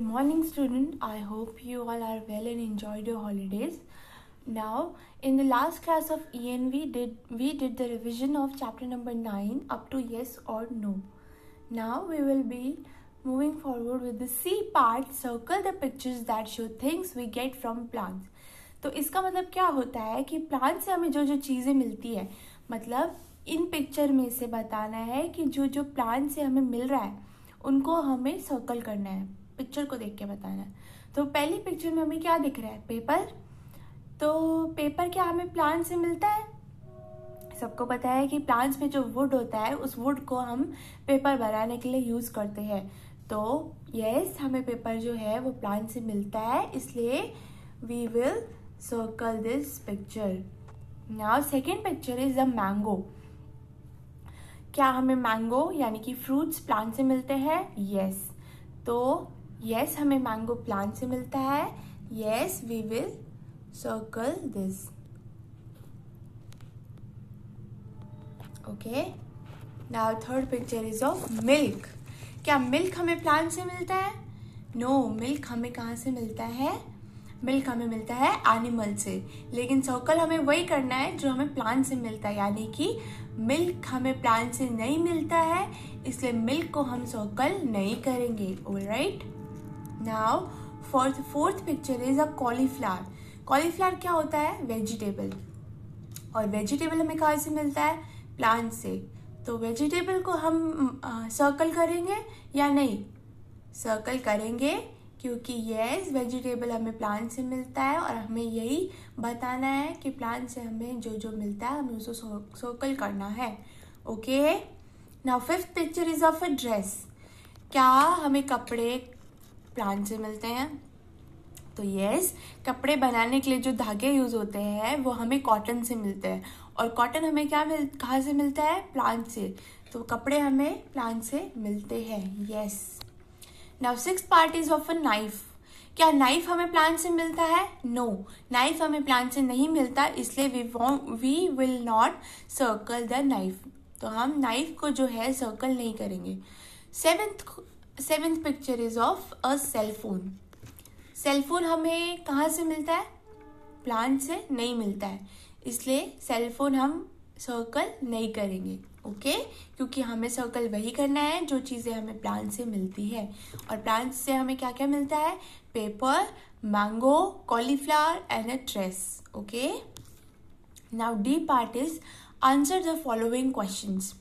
Morning student, I hope you all are well and enjoyed your holidays. Now, in the last class of EN we did the revision of chapter number 9 up to yes or no. Now we will be moving forward with the C part. Circle the pictures that show things we get from plants. तो इसका मतलब क्या होता है कि plant से हमें जो जो चीज़ें मिलती है, मतलब इन पिक्चर में से बताना है कि जो जो प्लांट से हमें मिल रहा है उनको हमें सर्कल करना है, पिक्चर को देख के बताना है। तो पहली पिक्चर में हमें क्या दिख रहा है? पेपर। तो पेपर क्या हमें प्लांट से मिलता है? सबको पता है कि प्लांट्स में जो वुड होता है उस वुड को हम पेपर बनाने के लिए यूज करते हैं। तो यस, हमें पेपर जो है वो प्लांट से मिलता है, इसलिए we will circle this picture. Now second picture is a mango. क्या हमें मैंगो यानी कि फ्रूट्स प्लांट से मिलते हैं? यस। तो यस, हमें मैंगो प्लांट से मिलता है। Yes, we will circle this. Okay, now third picture is of milk. क्या मिल्क हमें प्लांट से मिलता है? नो, मिल्क हमें कहाँ से मिलता है? मिल्क हमें मिलता है एनिमल से, लेकिन सर्कल हमें वही करना है जो हमें प्लांट से मिलता है, यानी कि मिल्क हमें प्लांट से नहीं मिलता है, इसलिए मिल्क को हम सर्कल नहीं करेंगे। Alright, now fourth picture is a cauliflower. Cauliflower क्या होता है? वेजिटेबल, और वेजिटेबल हमें कहाँ से मिलता है? प्लांट से। तो वेजिटेबल को हम सर्कल करेंगे या नहीं? सर्कल करेंगे, क्योंकि यस, वेजिटेबल हमें प्लांट से मिलता है और हमें यही बताना है कि प्लांट से हमें जो जो मिलता है हमें उसको सर्कल करना है। Okay, now fifth picture is of a dress. क्या हमें कपड़े प्लांट से मिलते हैं? तो यस, कपड़े बनाने के लिए जो धागे यूज होते हैं वो हमें कॉटन से मिलते हैं, और कॉटन हमें कहाँ से मिलता है? प्लांट से। तो कपड़े हमें प्लांट से मिलते हैं। Yes. Now sixth part is of a knife. क्या नाइफ हमें प्लांट से मिलता है? नो, नाइफ हमें प्लांट से नहीं मिलता, इसलिए we will not circle the knife. तो हम नाइफ को जो है सर्कल नहीं करेंगे। Seventh picture is of a cellphone. Cellphone हमें कहाँ से मिलता है? प्लांट से नहीं मिलता है, इसलिए सेलफोन हम सर्कल नहीं करेंगे। ओके, क्योंकि हमें सर्कल वही करना है जो चीज़ें हमें प्लांट से मिलती है, और प्लांट से हमें क्या क्या मिलता है? Paper, mango, cauliflower and a dress. Okay, now D part is answer the following questions.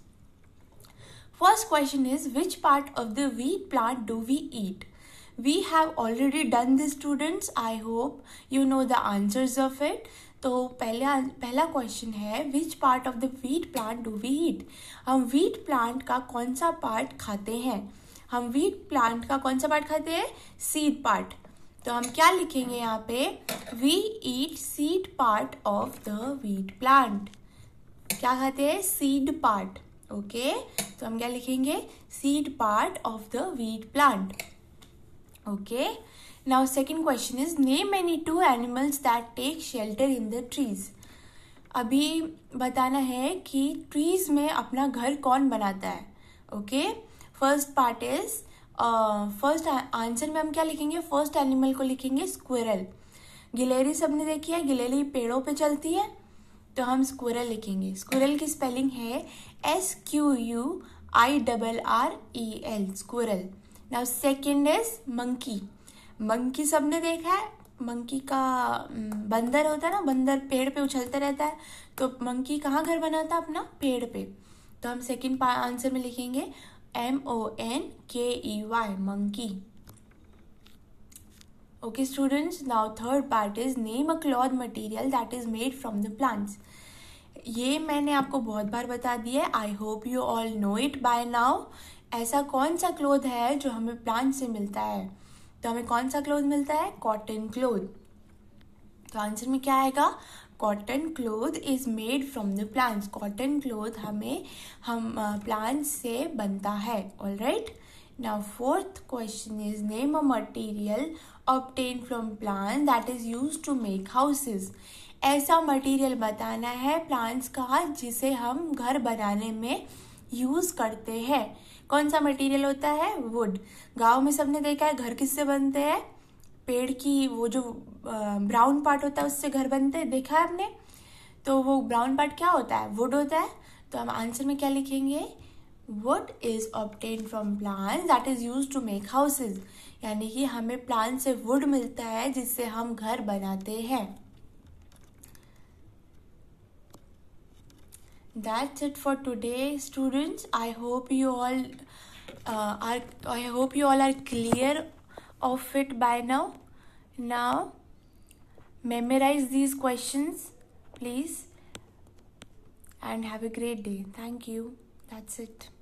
First question is, which part of the wheat plant do we eat? We have already done this, students. I hope you know the answers of it. तो पहला question है, which part of the wheat plant do we eat? हम wheat plant का कौन सा part खाते हैं? हम व्हीट प्लांट का कौन सा पार्ट खाते हैं? Seed part. तो हम क्या लिखेंगे यहाँ पे? We eat seed part of the wheat plant. क्या खाते हैं? Seed part. ओके, तो हम क्या लिखेंगे? Seed part of the wheat plant. Okay, now second question is, name any two animals that take shelter in the trees. अभी बताना है कि ट्रीज में अपना घर कौन बनाता है। Okay, first part is, first answer में हम क्या लिखेंगे? फर्स्ट एनिमल को लिखेंगे स्क्विरल। गिलेरी सबने देखी है, गिलेरी पेड़ों पे चलती है, तो हम स्क्विरल लिखेंगे। स्क्विरल की स्पेलिंग है SQUIRREL, squirrel. Now second is monkey. Monkey सबने देखा है, मंकी का बंदर होता है ना, बंदर पेड़ पे उछलता रहता है, तो मंकी कहाँ घर बनाता है? अपना पेड़ पे। तो हम सेकेंड आंसर में लिखेंगे MONKEY, monkey. Okay students, now third part is name a cloth material that is made from the plants. ये मैंने आपको बहुत बार बता दिया है, I hope you all know it by now. ऐसा कौन सा क्लोथ है जो हमें प्लांट से मिलता है? तो हमें कौन सा क्लोथ मिलता है? Cotton cloth. तो आंसर में क्या आएगा? Cotton cloth is made from the plants. Cotton cloth हम प्लांट से बनता है। Alright, now fourth question is, name a material obtained from plant that is used to make houses. ऐसा मटेरियल बताना है प्लांट्स का जिसे हम घर बनाने में यूज करते हैं। कौन सा मटेरियल होता है? वुड। गांव में सबने देखा है घर किससे बनते हैं? पेड़ की वो जो ब्राउन पार्ट होता है उससे घर बनते हैं, देखा है आपने? तो वो ब्राउन पार्ट क्या होता है? वुड होता है। तो हम आंसर में क्या लिखेंगे? Wood is obtained from plants that is used to make houses. यानी कि हमें प्लांट से वुड मिलता है जिससे हम घर बनाते हैं। That's it for today, students. I hope you all are clear of it by now. Now, memorize these questions, please, and have a great day. Thank you. That's it.